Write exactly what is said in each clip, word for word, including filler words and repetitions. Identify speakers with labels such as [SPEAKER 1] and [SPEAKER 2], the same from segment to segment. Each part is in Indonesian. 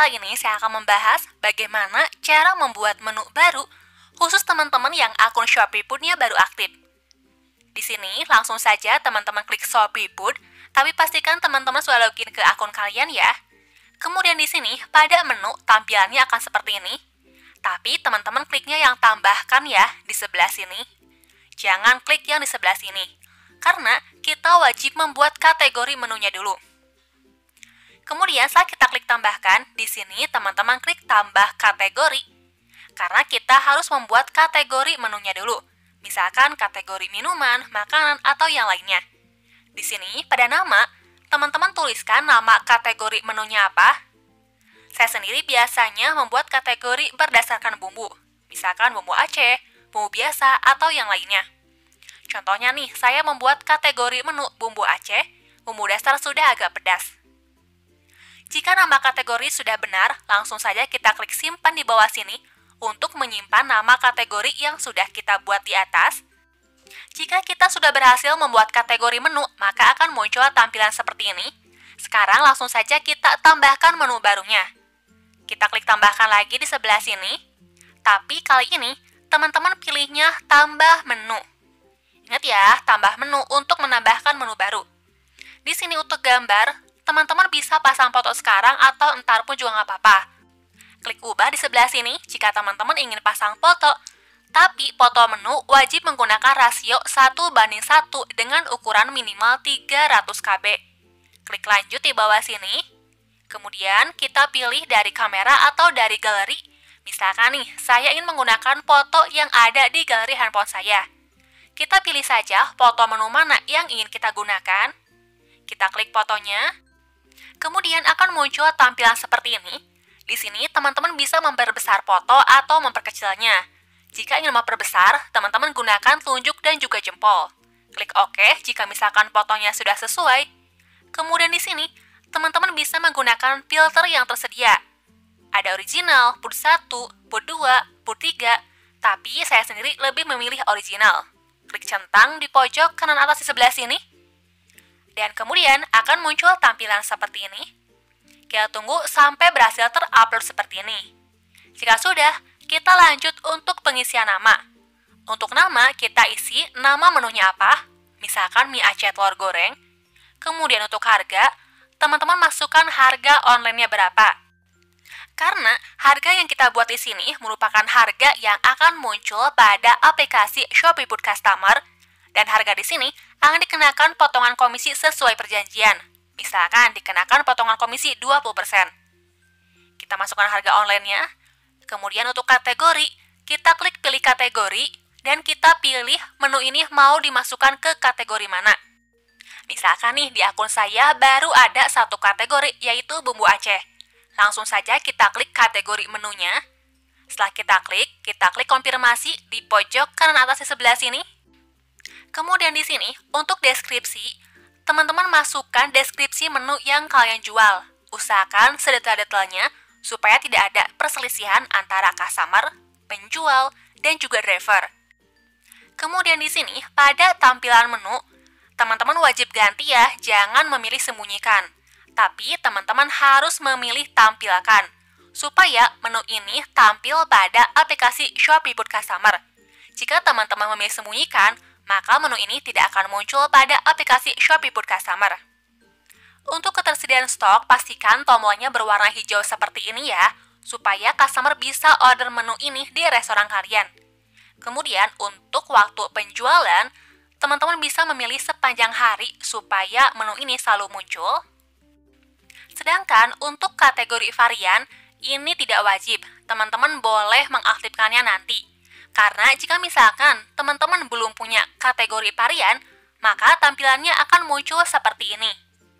[SPEAKER 1] kali ini saya akan membahas bagaimana cara membuat menu baru khusus teman-teman yang akun Shopee Food-nya baru aktif. Di sini langsung saja teman-teman klik Shopee Food, tapi pastikan teman-teman sudah login ke akun kalian ya. Kemudian di sini pada menu tampilannya akan seperti ini. Tapi teman-teman kliknya yang tambahkan ya di sebelah sini. Jangan klik yang di sebelah sini, karena kita wajib membuat kategori menunya dulu. Kemudian saat kita klik tambahkan, di sini teman-teman klik tambah kategori. Karena kita harus membuat kategori menunya dulu. Misalkan kategori minuman, makanan, atau yang lainnya. Di sini pada nama, teman-teman tuliskan nama kategori menunya apa. Saya sendiri biasanya membuat kategori berdasarkan bumbu. Misalkan bumbu Aceh, bumbu biasa, atau yang lainnya. Contohnya nih, saya membuat kategori menu bumbu Aceh, bumbu dasar sudah agak pedas. Jika nama kategori sudah benar, langsung saja kita klik simpan di bawah sini untuk menyimpan nama kategori yang sudah kita buat di atas. Jika kita sudah berhasil membuat kategori menu, maka akan muncul tampilan seperti ini. Sekarang langsung saja kita tambahkan menu barunya. Kita klik tambahkan lagi di sebelah sini. Tapi kali ini, teman-teman pilihnya tambah menu. Ingat ya, tambah menu untuk menambahkan menu baru. Di sini untuk gambar, teman-teman bisa pasang foto sekarang atau entar pun juga nggak apa-apa. Klik ubah di sebelah sini jika teman-teman ingin pasang foto. Tapi foto menu wajib menggunakan rasio satu banding satu dengan ukuran minimal tiga ratus kilobyte. Klik lanjut di bawah sini. Kemudian kita pilih dari kamera atau dari galeri. Misalkan nih, saya ingin menggunakan foto yang ada di galeri handphone saya. Kita pilih saja foto menu mana yang ingin kita gunakan. Kita klik fotonya. Kemudian akan muncul tampilan seperti ini. Di sini teman-teman bisa memperbesar foto atau memperkecilnya. Jika ingin memperbesar, teman-teman gunakan telunjuk dan juga jempol. Klik OK jika misalkan fotonya sudah sesuai. Kemudian di sini, teman-teman bisa menggunakan filter yang tersedia. Ada original, put satu, put dua, put tiga, tapi saya sendiri lebih memilih original. Klik centang di pojok kanan atas di sebelah sini. Dan kemudian akan muncul tampilan seperti ini. Kita tunggu sampai berhasil terupload seperti ini. Jika sudah, kita lanjut untuk pengisian nama. Untuk nama, kita isi nama menunya apa. Misalkan mie Aceh telur goreng. Kemudian untuk harga, teman-teman masukkan harga online-nya berapa. Karena harga yang kita buat di sini merupakan harga yang akan muncul pada aplikasi Shopee Food Customer. Dan harga di sini akan dikenakan potongan komisi sesuai perjanjian. Misalkan dikenakan potongan komisi dua puluh persen. Kita masukkan harga online-nya. Kemudian untuk kategori, kita klik pilih kategori dan kita pilih menu ini mau dimasukkan ke kategori mana. Misalkan nih di akun saya baru ada satu kategori yaitu bumbu Aceh. Langsung saja kita klik kategori menunya. Setelah kita klik, kita klik konfirmasi di pojok kanan atas di sebelah sini. Kemudian di sini, untuk deskripsi, teman-teman masukkan deskripsi menu yang kalian jual. Usahakan sedetail-detailnya supaya tidak ada perselisihan antara customer, penjual, dan juga driver. Kemudian di sini, pada tampilan menu, teman-teman wajib ganti ya, jangan memilih sembunyikan. Tapi teman-teman harus memilih tampilkan, supaya menu ini tampil pada aplikasi Shopee Food Customer. Jika teman-teman memilih sembunyikan, maka menu ini tidak akan muncul pada aplikasi Shopee Food Customer. Untuk ketersediaan stok, pastikan tombolnya berwarna hijau seperti ini ya, supaya customer bisa order menu ini di restoran kalian. Kemudian, untuk waktu penjualan, teman-teman bisa memilih sepanjang hari supaya menu ini selalu muncul. Sedangkan untuk kategori varian, ini tidak wajib, teman-teman boleh mengaktifkannya nanti. Karena jika misalkan teman-teman belum punya kategori varian, maka tampilannya akan muncul seperti ini.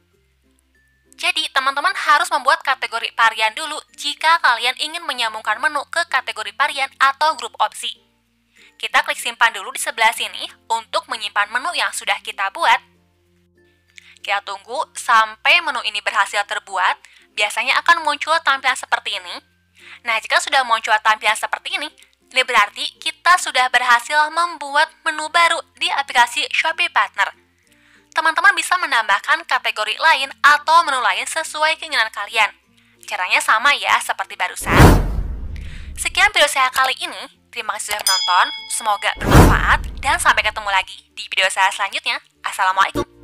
[SPEAKER 1] Jadi, teman-teman harus membuat kategori varian dulu jika kalian ingin menyambungkan menu ke kategori varian atau grup opsi. Kita klik simpan dulu di sebelah sini untuk menyimpan menu yang sudah kita buat. Kita tunggu sampai menu ini berhasil terbuat, biasanya akan muncul tampilan seperti ini. Nah, jika sudah muncul tampilan seperti ini, ini berarti kita sudah berhasil membuat menu baru di aplikasi Shopee Partner. Teman-teman bisa menambahkan kategori lain atau menu lain sesuai keinginan kalian. Caranya sama ya, seperti barusan. Sekian video saya kali ini. Terima kasih sudah menonton. Semoga bermanfaat dan sampai ketemu lagi di video saya selanjutnya. Assalamualaikum.